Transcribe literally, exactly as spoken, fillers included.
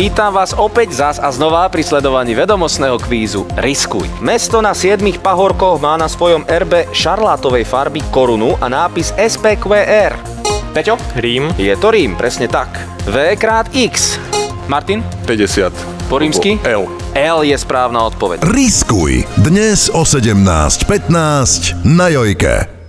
Vítam vás opäť zas a znova pri sledovaní vedomostného kvízu Riskuj. Mesto na siedmich pahorkoch má na svojom erbe šarlátovej farby korunu a nápis es pé kvé er. Peťo? Rím. Je to Rím, presne tak. V krát X. Martin? päťdesiat. Po rímsky? L. L je správna odpoveď. Riskuj. Dnes o sedemnásť pätnásť na Jojke.